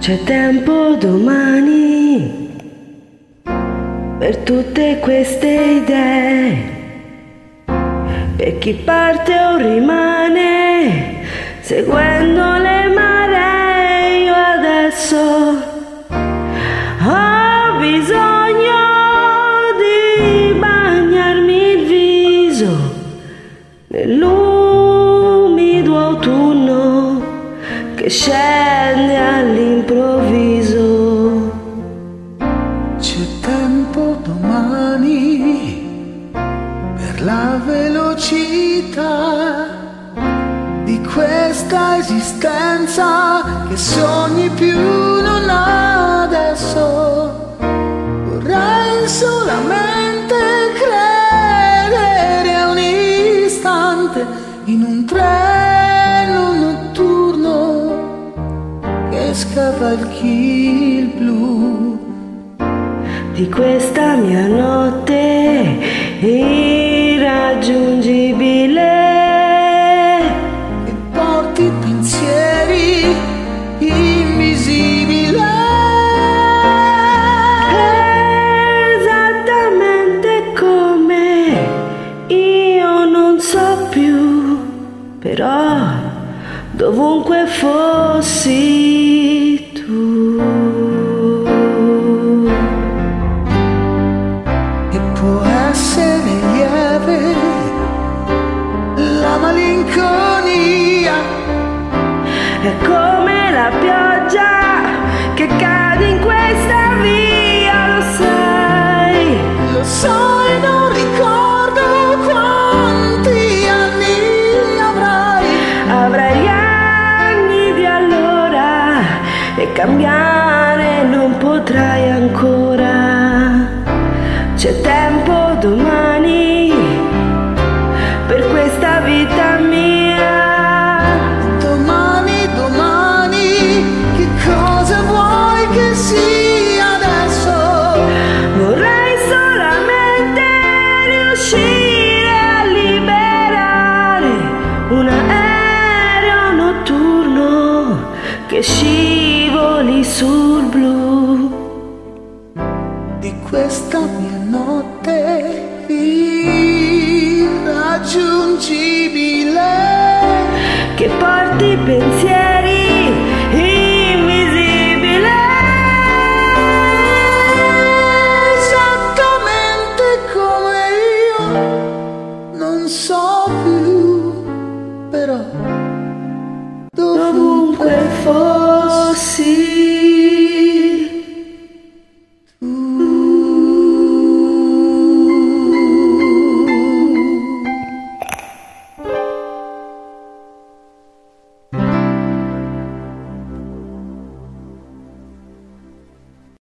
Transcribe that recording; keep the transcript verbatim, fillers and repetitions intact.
C'è tempo domani per tutte queste idee, per chi parte o rimane seguendo le maree. Io adesso ho bisogno di bagnarmi il viso nell'umido autunno che scende all'improvviso. C'è tempo domani per la velocità di questa esistenza che sogni più non adesso. Vorrei solamente credere a un istante in un treno notturno che scavalchi il blu di questa mia notte irraggiungibile, che porti pensieri invisibili. Esattamente come io non so più, però dovunque fossi tu. E può essere lieve la malinconia, È come la pioggia che cade in questa via, lo sai. lo so e non ricordo quanti anni avrai. Avrai gli anni di allora e cambiare non potrai ancora. C'è tempo domani per questa vita mia. Domani, domani, che cosa vuoi che sia adesso? Vorrei solamente riuscire a liberare un aereo notturno che scivoli sul blu Di questa mia notte irraggiungibile, che porti pensieri